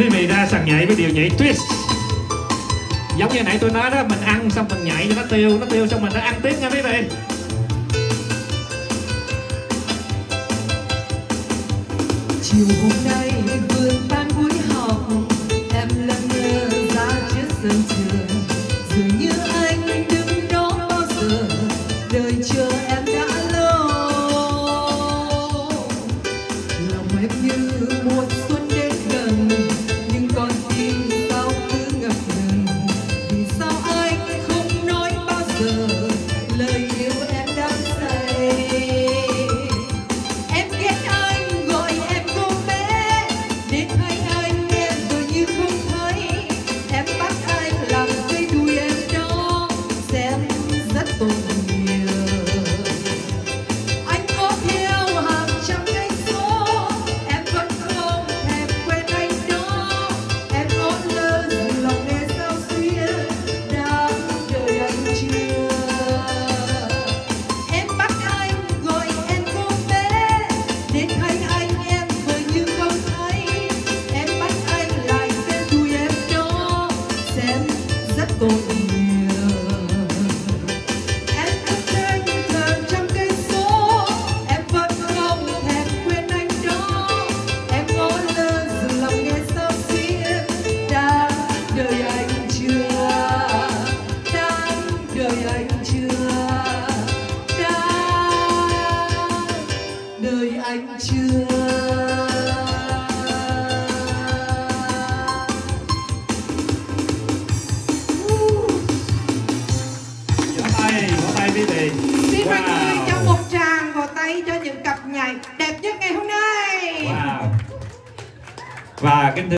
quý vị ra sàn nhảy với điều nhảy twist. Giống như nãy tôi nói đó, mình ăn xong mình nhảy cho nó tiêu xong mình nó ăn tiếp nha quý vị. Chiều hôm nay vườn ban buổi học, em lâng lơ ra trước sân trường, dường như anh đứng đó bao giờ đợi chờ em đã lâu. Lòng em như mùa xuân đến gần, nhưng con tim sao cứ ngập ngừng. Vì sao anh không nói bao giờ lời yêu em đang say. Em ghét anh gọi em cô bé, đến thấy anh em rồi như không thấy. Em bắt anh làm cây đuôi em đó, xem rất tội nghiệp. Anh có theo hàng trăm cây số, em vẫn không thèm quên anh đó. Em ngó lơ dù lòng nghe sao xuyên, đang đợi anh chưa. Em bắt anh gọi em cô bé, đến thấy anh em vừa như không thấy. Em bắt anh lại xem đuôi em đó, xem rất tội nghiệp. Em cách anh hàng trăm cây số, em vẫn không thèm quên anh đó. Em ngó lơ dù lòng nghe sao xuyên, đang đợi anh chưa, đang đợi anh chưa, đang đợi anh chưa. Vỗ tay quý vị. Xin mọi người cho một tràng vào tay cho những cặp nhảy đẹp nhất ngày hôm nay. Wow. Và kính thưa